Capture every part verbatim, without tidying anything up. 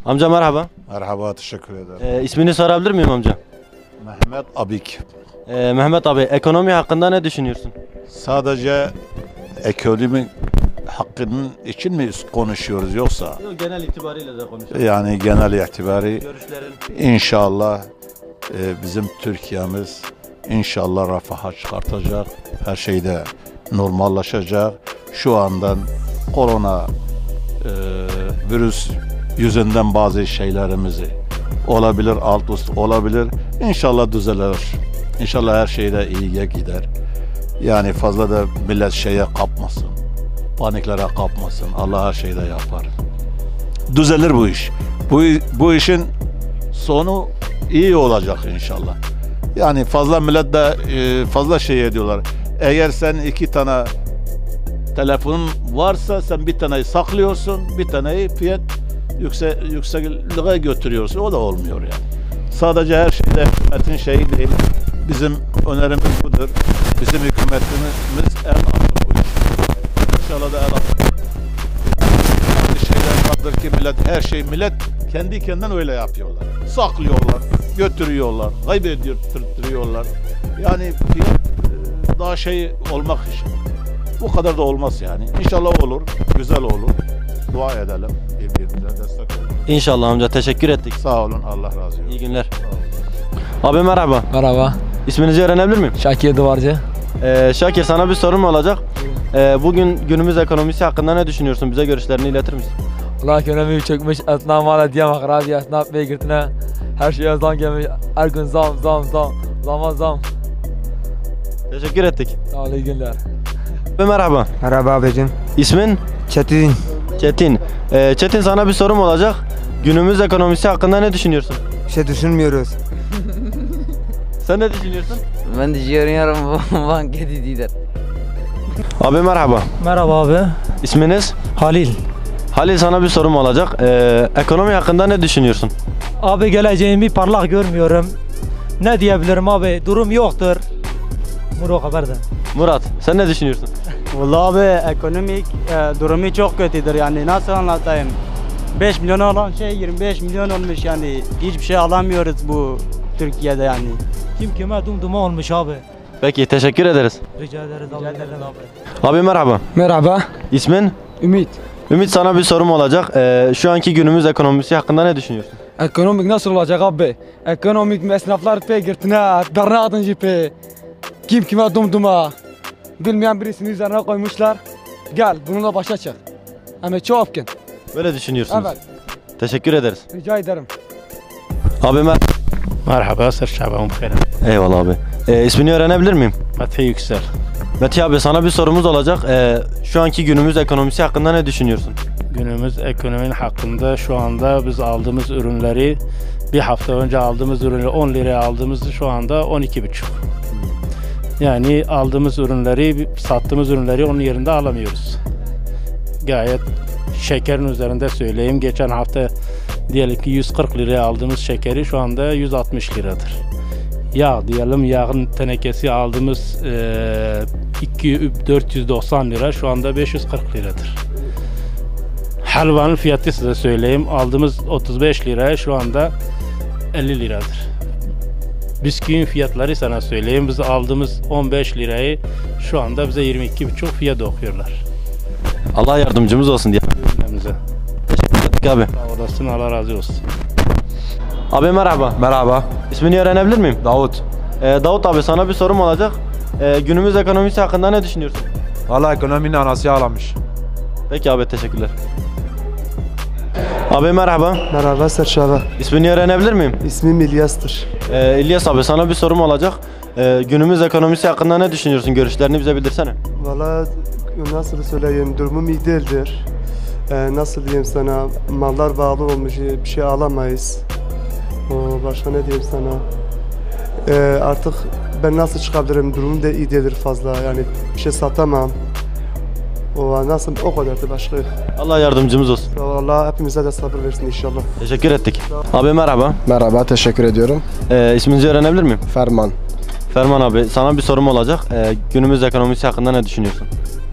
Amca merhaba. Merhaba, teşekkür ederim. Ee, ismini sorabilir miyim amca? Mehmet Abik. Ee, Mehmet abi, ekonomi hakkında ne düşünüyorsun? Sadece ekonomi hakkının için mi konuşuyoruz yoksa? Yok, genel itibariyle de konuşalım. Yani genel itibari Görüşlerin. inşallah e, bizim Türkiye'miz inşallah refaha çıkartacak. Her şeyde normallaşacak. Şu andan korona e, virüs yüzünden bazı şeylerimizi olabilir, alt üst olabilir. İnşallah düzelir. İnşallah her şeyde iyiye gider. Yani fazla da millet şeye kapmasın. Paniklere kapmasın. Allah her şeyde yapar. Düzelir bu iş. Bu, bu işin sonu iyi olacak inşallah. Yani fazla millet de e, fazla şey ediyorlar. Eğer sen iki tane telefonun varsa sen bir taneyi saklıyorsun, bir taneyi fiyat yüksek, yüksekliğe götürüyorsun. O da olmuyor yani. Sadece her şeyde hükümetin şeyi değil. Bizim önerimiz budur. Bizim hükümetimiz el alır bu iş. İnşallah da el alır. Bir şeyler vardır ki millet, her şey millet kendi kendinden öyle yapıyorlar. Saklıyorlar, götürüyorlar, kaybediyorlar. Yani fiyat daha şey olmak için. Bu kadar da olmaz yani. İnşallah olur, güzel olur. Dua edelim, birbirimize destek olalım. İnşallah amca, teşekkür ettik. Sağ olun, Allah razı olsun. İyi günler. Abi merhaba. Merhaba. İsminizi öğrenebilir miyim? Şakir Duvarcı. Ee, Şakir, sana bir sorum olacak. Ee, bugün günümüz ekonomisi hakkında ne düşünüyorsun? Bize görüşlerini iletir misin? Allah ekonomi çökmüş, esnaf hala diyemem, rabi esnaf beygirtine her şeye zam gelmiş, her gün zam zam zam, zama zam. Teşekkür ettik. Sağ ol, iyi günler. Abi merhaba. Merhaba abicim. İsmin? Çetin. Çetin. Ee, Çetin, sana bir sorum olacak. Günümüz ekonomisi hakkında ne düşünüyorsun? Bir şey düşünmüyoruz. Sen ne düşünüyorsun? Ben de düşünüyorum banka dediler. Abi merhaba. Merhaba abi. İsminiz? Halil. Halil, sana bir sorum olacak. Ee, ekonomi hakkında ne düşünüyorsun? Abi geleceğimi parlak görmüyorum. Ne diyebilirim abi? Durum yoktur. Muro haberde. Murat, sen ne düşünüyorsun? Vallahi abi ekonomik e, durumu çok kötüdür yani nasıl anlatayım? beş milyon olan şey yirmi beş milyon olmuş yani hiçbir şey alamıyoruz bu Türkiye'de yani. Kim kime dumduma olmuş abi. Peki, teşekkür ederiz. Rica ederiz abi. Rica ederiz abi. Abi merhaba. Merhaba. İsmin? Ümit. Ümit, sana bir sorum olacak. Ee, şu anki günümüz ekonomisi hakkında ne düşünüyorsun? Ekonomik nasıl olacak abi? Ekonomik esnaflar beygirtine, bernadın jipi. Kim kime dumduma. Bilmeyen birisini üzerine koymuşlar. Gel bununla başa çık. Ama çok gün. Böyle düşünüyorsunuz. Evet. Teşekkür ederiz. Rica ederim. Abi mer Merhaba, Sır Şaban Bukayra. Eyvallah abi. Ee, ismini öğrenebilir miyim? Mete Yüksel. Mete abi, sana bir sorumuz olacak. Ee, şu anki günümüz ekonomisi hakkında ne düşünüyorsun? Günümüz ekonominin hakkında şu anda biz aldığımız ürünleri bir hafta önce aldığımız ürünleri on liraya aldığımızı şu anda on iki buçuk. Yani aldığımız ürünleri, sattığımız ürünleri onun yerinde alamıyoruz. Gayet şekerin üzerinde söyleyeyim. Geçen hafta diyelim ki yüz kırk liraya aldığımız şekeri şu anda yüz altmış liradır. Yağ diyelim, yağın tenekesi aldığımız e, dört yüz doksan lira şu anda beş yüz kırk liradır. Helvanın fiyatı size söyleyeyim, aldığımız otuz beş liraya şu anda elli liradır. Bisküvinin fiyatları sana söyleyeyim, biz aldığımız on beş lirayı şu anda bize yirmi iki buçuk fiyat okuyorlar. Allah yardımcımız olsun diye. Ürünlerimize. Teşekkür ettik abi. Sağ olasın, Allah razı olsun. Abi merhaba. Merhaba. İsmini öğrenebilir miyim? Davut. Ee, Davut abi, sana bir sorum olacak. Ee, günümüz ekonomisi hakkında ne düşünüyorsun? Valla ekonominin anası ağlamış. Peki abi, teşekkürler. Abi merhaba. Merhaba Serşaba. İsmini öğrenebilir miyim? İsmim İlyas'tır. Ee, İlyas abi, sana bir sorum olacak. Ee, günümüz ekonomisi hakkında ne düşünüyorsun? Görüşlerini bize bildirsene. Valla nasıl söyleyeyim, durumum iyi değildir. Ee, nasıl diyeyim sana, mallar bağlı olmuş, bir şey alamayız. O, başka ne diyeyim sana? Ee, artık ben nasıl çıkabilirim, durumum da iyi değildir fazla. Yani bir şey satamam. O nasıl, o kadardı başka. Allah yardımcımız olsun. Allah hepimize de sabır versin inşallah. Teşekkür ettik. Abi merhaba. Merhaba, teşekkür ediyorum. Ee, isminizi öğrenebilir miyim? Ferman. Ferman abi, sana bir sorum olacak. Ee, günümüz ekonomisi hakkında ne düşünüyorsun?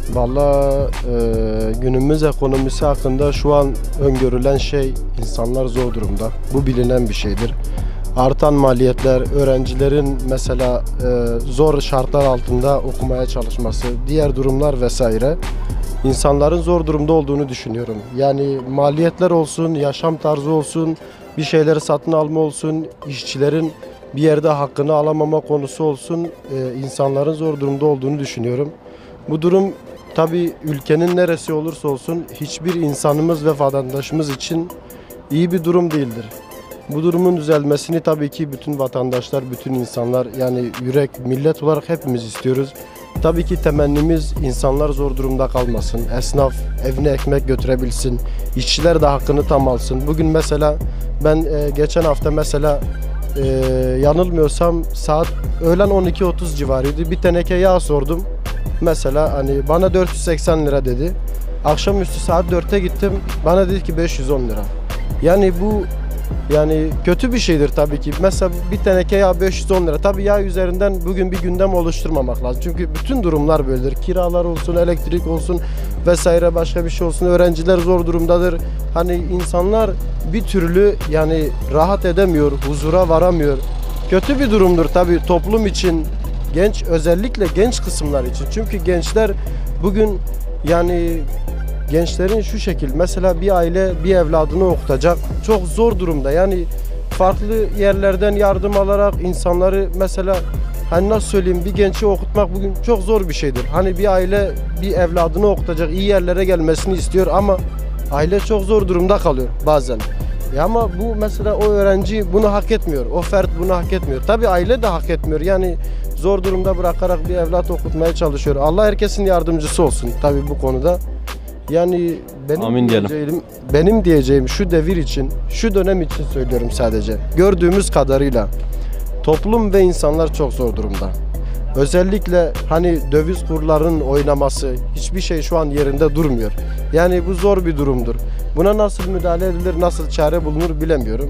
Vallahi e, günümüz ekonomisi hakkında şu an öngörülen şey insanlar zor durumda. Bu bilinen bir şeydir. Artan maliyetler, öğrencilerin mesela e, zor şartlar altında okumaya çalışması, diğer durumlar vesaire. İnsanların zor durumda olduğunu düşünüyorum. Yani maliyetler olsun, yaşam tarzı olsun, bir şeyleri satın alma olsun, işçilerin bir yerde hakkını alamama konusu olsun, e, insanların zor durumda olduğunu düşünüyorum. Bu durum tabii ülkenin neresi olursa olsun hiçbir insanımız ve vatandaşımız için iyi bir durum değildir. Bu durumun düzelmesini tabii ki bütün vatandaşlar, bütün insanlar yani yürek, millet olarak hepimiz istiyoruz. Tabii ki temennimiz insanlar zor durumda kalmasın. Esnaf evine ekmek götürebilsin. İşçiler de hakkını tam alsın. Bugün mesela ben e, geçen hafta mesela e, yanılmıyorsam saat öğlen on iki otuz civarıydı. Bir teneke yağ sordum. Mesela hani bana dört yüz seksen lira dedi. Akşamüstü saat dörtte gittim. Bana dedi ki beş yüz on lira. Yani bu yani kötü bir şeydir tabii ki. Mesela bir teneke yağ beş yüz on lira. Tabii yağ üzerinden bugün bir gündem oluşturmamak lazım. Çünkü bütün durumlar böyledir. Kiralar olsun, elektrik olsun vesaire başka bir şey olsun. Öğrenciler zor durumdadır. Hani insanlar bir türlü yani rahat edemiyor, huzura varamıyor. Kötü bir durumdur tabii toplum için. Genç, özellikle genç kısımlar için. Çünkü gençler bugün yani gençlerin şu şekil mesela bir aile bir evladını okutacak çok zor durumda. Yani farklı yerlerden yardım alarak insanları mesela hani nasıl söyleyeyim bir genci okutmak bugün çok zor bir şeydir. Hani bir aile bir evladını okutacak iyi yerlere gelmesini istiyor ama aile çok zor durumda kalıyor bazen. Ya ama bu mesela o öğrenci bunu hak etmiyor. O fert bunu hak etmiyor. Tabii aile de hak etmiyor. Yani zor durumda bırakarak bir evlat okutmaya çalışıyor. Allah herkesin yardımcısı olsun tabii bu konuda. Yani benim Amin diyelim. diyeceğim, benim diyeceğim şu devir için, şu dönem için söylüyorum sadece. Gördüğümüz kadarıyla toplum ve insanlar çok zor durumda. Özellikle hani döviz kurlarının oynaması, hiçbir şey şu an yerinde durmuyor. Yani bu zor bir durumdur. Buna nasıl müdahale edilir, nasıl çare bulunur bilemiyorum.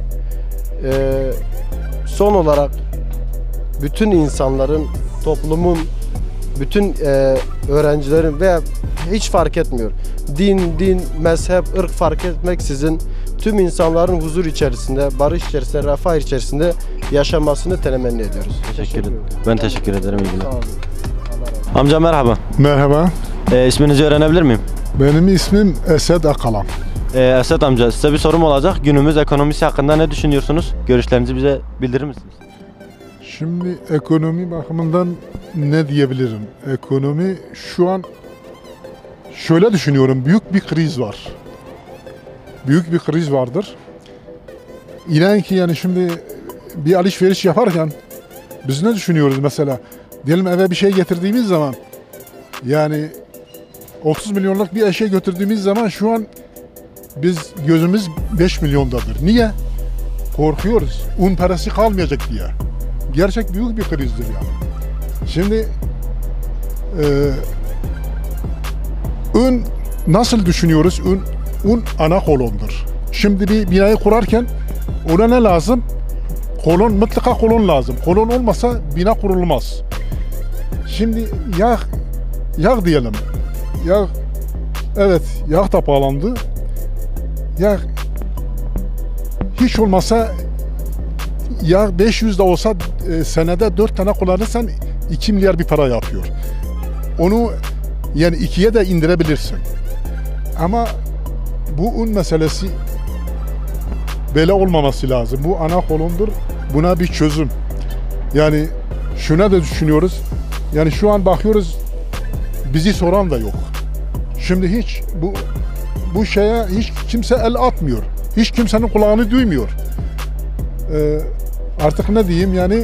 Ee, son olarak bütün insanların, toplumun, bütün e, öğrencilerin veya hiç fark etmiyor. Din, din, mezhep, ırk fark etmeksizin tüm insanların huzur içerisinde, barış içerisinde, refah içerisinde yaşamasını temenni ediyoruz. Teşekkür ederim. Ben teşekkür ederim. İyi günler. Amca merhaba. Merhaba. Ee, isminizi öğrenebilir miyim? Benim ismim Esed Akalan. Ee, Esed amca size bir sorum olacak. Günümüz ekonomisi hakkında ne düşünüyorsunuz? Görüşlerinizi bize bildirir misiniz? Şimdi ekonomi bakımından ne diyebilirim? Ekonomi şu an şöyle düşünüyorum. Büyük bir kriz var. Büyük bir kriz vardır. İnan ki yani şimdi bir alışveriş yaparken biz ne düşünüyoruz mesela? Diyelim eve bir şey getirdiğimiz zaman yani otuz milyonluk bir eşya götürdüğümüz zaman şu an biz gözümüz beş milyondadır. Niye? Korkuyoruz. Un parası kalmayacak diye. Gerçek büyük bir krizdir yani. Şimdi e, un nasıl düşünüyoruz? Un, un ana kolondur. Şimdi bir binayı kurarken ona ne lazım? Kolon, mutlaka kolon lazım. Kolon olmasa bina kurulmaz. Şimdi yağ, yağ diyelim. Yağ, evet yağ da pahalandı. Yağ hiç olmasa yağ beş yüz de olsa e, senede dört tane kullanırsan iki milyar bir para yapıyor. Onu yani ikiye de indirebilirsin. Ama bu un meselesi böyle olmaması lazım. Bu ana kolondur. Buna bir çözüm. Yani şuna da düşünüyoruz. Yani şu an bakıyoruz bizi soran da yok. Şimdi hiç bu bu şeye hiç kimse el atmıyor. Hiç kimsenin kulağını duymuyor. Ee, artık ne diyeyim yani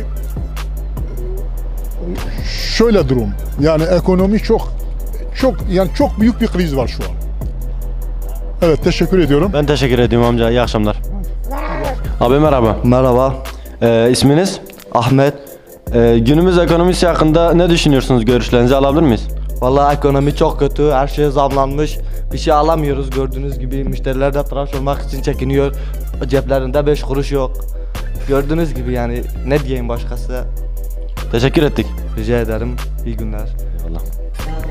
şöyle durum. Yani ekonomi çok çok yani çok büyük bir kriz var şu an. Evet teşekkür ediyorum. Ben teşekkür ediyorum amca. İyi akşamlar. Abi merhaba. Merhaba. Ee, isminiz? Ahmet. Ee, günümüz ekonomisi hakkında ne düşünüyorsunuz? Görüşlerinizi alabilir miyiz? Vallahi ekonomi çok kötü. Her şey zamlanmış. Bir şey alamıyoruz gördüğünüz gibi. Müşteriler de tıraş olmak için çekiniyor. Ceplerinde beş kuruş yok. Gördüğünüz gibi yani ne diyeyim başkası. Teşekkür ettik. Rica ederim. İyi günler. Eyvallah.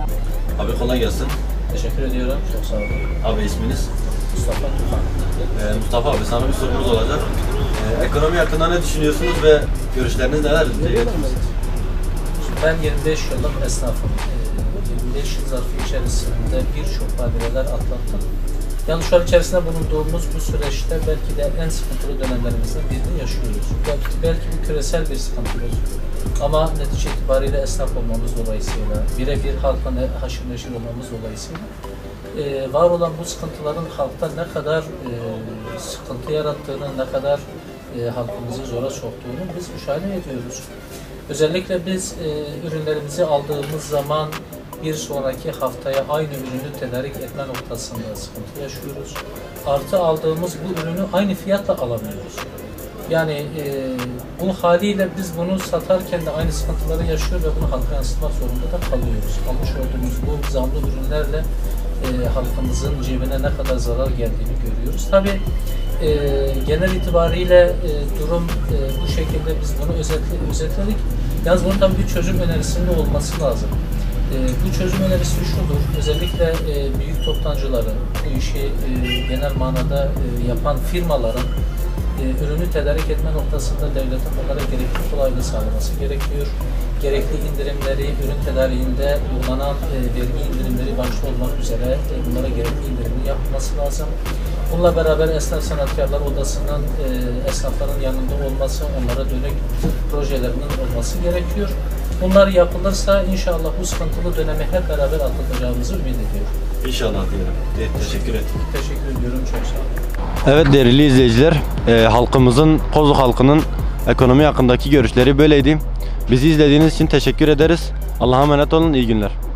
Abi kolay gelsin. Teşekkür ediyorum. Çok sağ olun. Abi isminiz? Mustafa Tufan. Ee, Mustafa abi sana bir sorumuz olacak. Ee, ekonomi hakkında ne düşünüyorsunuz ve görüşleriniz neler? Bize iletir misiniz? Ben yirmi beş yıllık esnafım. Ee, yirmi beş yıl zarfı içerisinde birçok badireler atlattım. Yani şu an içerisinde bulunduğumuz bu süreçte belki de en sıkıntılı dönemlerimizden birini yaşıyoruz. Belki, belki bu küresel bir sıkıntımız. Ama netice itibariyle esnaf olmamız dolayısıyla, birebir halkla haşır neşir olmamız dolayısıyla e, var olan bu sıkıntıların halkta ne kadar e, sıkıntı yarattığını, ne kadar e, halkımızı zora soktuğunu biz müşahede ediyoruz. Özellikle biz e, ürünlerimizi aldığımız zaman bir sonraki haftaya aynı ürünü tedarik etme noktasında sıkıntı yaşıyoruz. Artı aldığımız bu ürünü aynı fiyatla alamıyoruz. Yani e, bu haliyle biz bunu satarken de aynı sıkıntıları yaşıyor ve bunu halka yansıtmak zorunda da kalıyoruz. Almış olduğumuz bu zamlı ürünlerle e, halkımızın cebine ne kadar zarar geldiğini görüyoruz. Tabii e, genel itibariyle e, durum e, bu şekilde biz bunu özetle, özetledik. Yalnız bunun tabii bir çözüm önerisinde olması lazım. E, bu çözüm önerisi şudur, özellikle e, büyük toptancıların, bu işi e, genel manada e, yapan firmaların e, ürünü tedarik etme noktasında devletin bunlara gerekli kolaylığı sağlaması gerekiyor. Gerekli indirimleri, ürün tedariğinde uygulanan e, vergi indirimleri başta olmak üzere e, bunlara gerekli indirimini yapılması lazım. Bununla beraber Esnaf Sanatkarlar Odası'nın e, esnafların yanında olması, onlara dönük projelerinin olması gerekiyor. Bunlar yapılırsa inşallah bu sıkıntılı dönemi hep beraber atlatacağımızı ümit ediyorum. İnşallah diyelim. Evet, teşekkür ederim. Teşekkür ediyorum. Çok sağ olun. Evet değerli izleyiciler, e, halkımızın, Kozluk halkının ekonomi hakkındaki görüşleri böyleydi. Bizi izlediğiniz için teşekkür ederiz. Allah'a emanet olun, iyi günler.